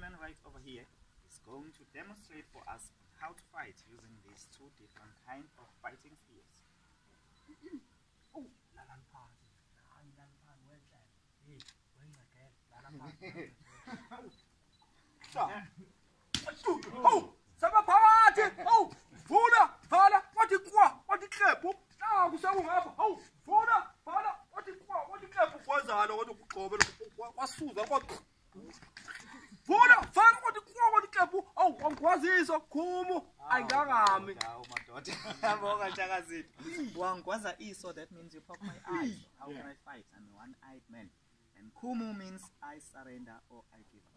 gentleman right over here is going to demonstrate for us how to fight using these two different kinds of fighting spears. Oh, sama phakathi. Oh, vula, vala, wathi kwa, wathi klephu. Kusawu ngapha. Oh, vula, vala, wathi kwa, wathi klephu kwazana wathi kuqobela kwasuza kodwa. Vula, vala, wathi kwa, wathi klephu. Oh, wangikwazisa kumu. Ayingangami. Hawu madoda. Yabonga Njakazini. Wangikwaza iso, that means you poke my eyes. How can I fight? I'm a one-eyed man. And kumu means I surrender or I give up.